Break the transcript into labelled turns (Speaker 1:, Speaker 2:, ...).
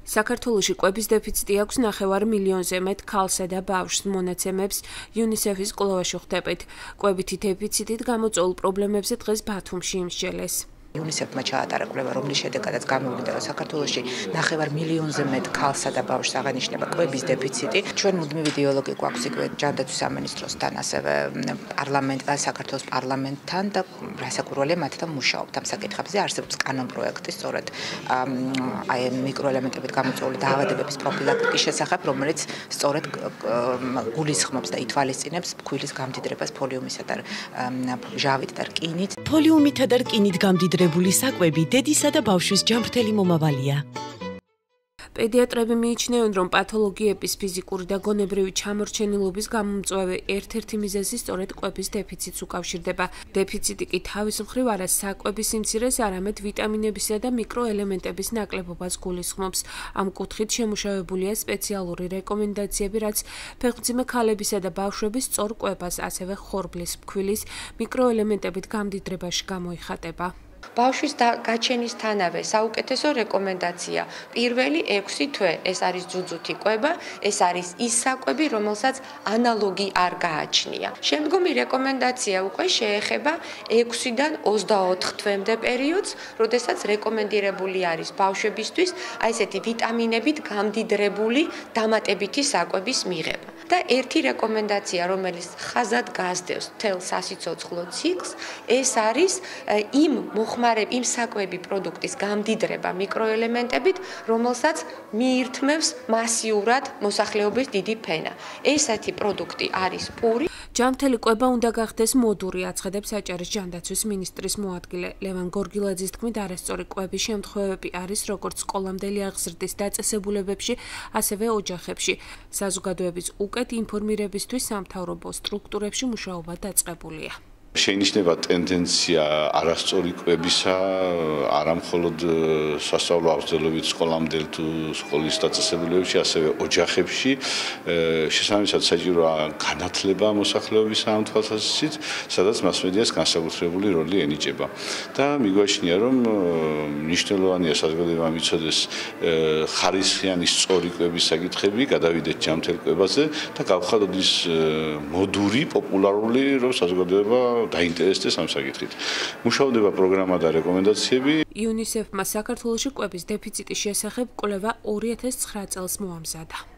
Speaker 1: საქართველოში კვების დეფიციტი აქვს 9 მილიონზე მეტ ქალსა და ბავშვს, მონაცემებს UNICEF-ის კვლევაში ხვდებით. კვებითი დეფიციტით გამოწვეულ პრობლემებზე დღეს ბათუმში იმსჯელეს.
Speaker 2: UNICEF-მა ჩაატარა კვლევა, რომლის შედეგადაც გამოვიდა, რომ საქართველოში 9 მილიონზე მეტ ქალსა და ბავშვს აღენიშნება კვების დეფიციტი. ჩვენ მუდმივი დიალოგი გვაქვს იქვე ჯანდაცვის სამინისტროსთან, ასევე საქართველოს პარლამენტთან და რასაკვირველია მათთან მუშაობთ ამ საკითხებზე. არსებობს კანონპროექტი, სწორედ აი მიკროელემენტებით გამოწვეული დაავადებების პროფილაქტიკის შესახებ, რომელიც სწორედ გულისხმობს და ითვალისწინებს ფქვილის გამდიდრებას ფოლიუმისა და ჟავით და რკინით.
Speaker 3: ფოლიუმითა და რკინით გამდიდრებული საკვები დედისა და ბავშვის ჯანმრთელი მომავალია.
Speaker 1: პედიატრები მიიჩნევენ, რომ პათოლოგიების ფიზიკური და გონებრივი ჩამორჩენილობის გამომწვევი ერთ-ერთი მიზეზი სწორედ კვების დეფიციტს უკავშირდება. დეფიციტი კი თავის მხრივ არა საკვების სიმცირეს, არამედ ვიტამინებისა და მიკროელემენტების ნაკლებობას გულისხმობს. ამ კუთხით შემუშავებულია სპეციალური რეკომენდაციები, რაც ფეხმძიმე ქალებისა და ბავშვების სწორ კვებას, ასევე ხორბლის, ფქვილის მიკროელემენტებით გამდიდრებაში გამოიხატება.
Speaker 4: ბავშვის გაჩენისთანავე საუკეთესო რეკომენდაცია პირველი 6 თვე ეს არის ძუძუთი კვება, ეს არის ის საკვები, რომელსაც ანალოგი არ გააჩნია. შემდგომი რეკომენდაცია უკვე შეეხება 6-დან 24 თვემდე პერიოდს, როდესაც რეკომენდირებული არის ბავშვებისთვის აი ესეთი ვიტამინებით გამდიდრებული დამატებითი საკვების მიღება. და ერთი რეკომენდაცია, რომელიც ხაზად გასდევს მთელ სასიცოცხლო ციკლს, ეს არის იმ საკვები პროდუქტის გამდიდრება მიკროელემენტებით, რომელსაც მიირთმევს მასიურად მოსახლეობის დიდი ფენა. ესეთი პროდუქტი არის პური.
Speaker 1: ჯანმრთელი კვება უნდა გახდეს მოდური, აცხადებს საჭარის ჯანდაცვის მინისტრის მოადგილე. ლევან გორგილაძის თქმით, არასწორი კვების შემთხვევები არის როგორც სკოლამდელი აღზრდის დაწესებულებებში, ასევე ოჯახებში. საზოგადოების უკეთ ინფორმირებისთვის სამთავრობო სტრუქტურებში მუშაობა დაწყებულია.
Speaker 5: შეინიშნება ტენდენცია არასწორი კვებისა, არა მხოლოდ სასწავლო აღზრდობით სკოლამდელ თუ სკოლის დაწესებულებებში, ასევე ოჯახებში. შესაბამისად საჭიროა განათლება მოსახლეობის ამ თვალსაზრისით, სადაც მასმედიას განსაკუთრებული როლი ენიჭება. და მიგვაჩნია, რომ მნიშვნელოვანია საზოგადოებამ იცოდეს ხარისხიანი სწორი კვების საკითხები, გადავიდეთ ჯანმრთელ კვებაზე და გავხადოთ ის მოდური, პოპულარული, რომ საზოგადოება დაინტერესდეს ამ საკითხით. მუშავდება პროგრამა და რეკომენდაციები.
Speaker 1: UNICEF-მა საქართველოში კვების დეფიციტის შესახებ კვლევა 2009 წელს მოამზადა.